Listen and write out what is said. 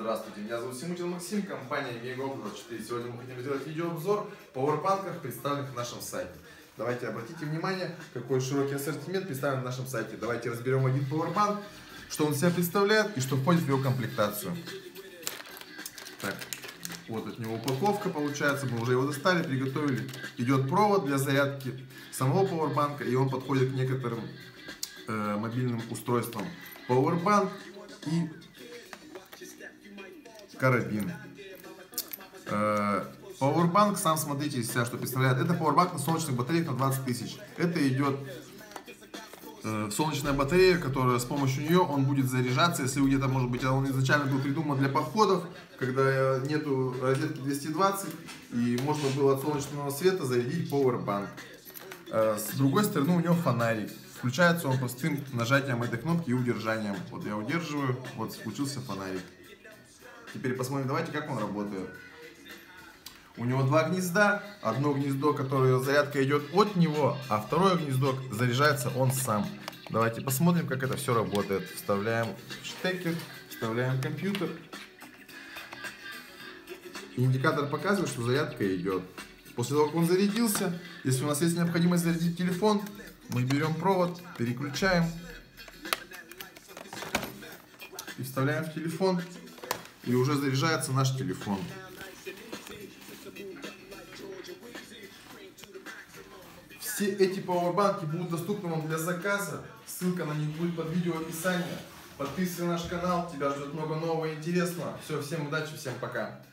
Здравствуйте, меня зовут Симутин Максим, компания Мегаоп24. Сегодня мы хотим сделать видеообзор пауэрбанков, представленных на нашем сайте. Давайте обратите внимание, какой широкий ассортимент представлен на нашем сайте. Давайте разберем один пауэрбанк, что он себя представляет и что входит в его комплектацию. Так, вот от него упаковка получается, мы уже его достали, приготовили. Идет провод для зарядки самого пауэрбанка, и он подходит к некоторым мобильным устройствам. Пауэрбанк и карабин. Пауэрбанк, сам смотрите из себя, что представляет. Это пауэрбанк на солнечных батареях на 20 тысяч. Это идет солнечная батарея, которая с помощью нее он будет заряжаться. Если где-то, может быть, он изначально был придуман для походов, когда нету розетки 220, и можно было от солнечного света зарядить пауэрбанк. С другой стороны у него фонарик. Включается он простым нажатием этой кнопки и удержанием. Вот я удерживаю, вот включился фонарик. Теперь посмотрим, давайте, как он работает. У него два гнезда. Одно гнездо, которое зарядка идет от него, а второе гнездо заряжается он сам. Давайте посмотрим, как это все работает. Вставляем штекер, вставляем компьютер. Индикатор показывает, что зарядка идет. После того, как он зарядился, если у нас есть необходимость зарядить телефон, мы берем провод, переключаем и вставляем в телефон. И уже заряжается наш телефон. Все эти пауэрбанки будут доступны вам для заказа. Ссылка на них будет под видео в описании. Подписывайся на наш канал, тебя ждет много нового и интересного. Все, всем удачи, всем пока.